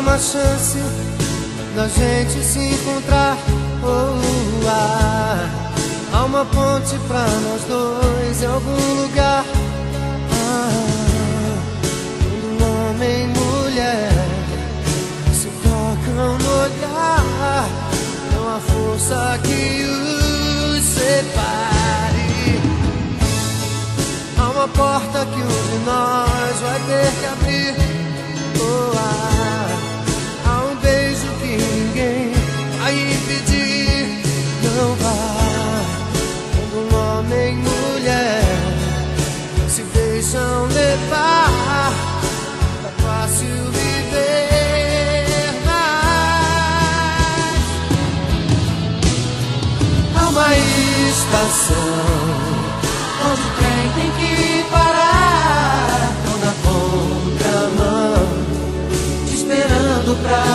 uma chance da gente se encontrar. Há uma ponte pra nós dois em algum lugar. Quando homem e mulher se tocam no olhar, não há força que os separe. Há uma porta que um de nós vai ter que abrir. Há um beijo que ninguém vai impedir. Não vá. Quando um homem e mulher se deixam levar, é fácil viver. Mas há uma estação onde o trem tem que parar, tô na contramão, te esperando pra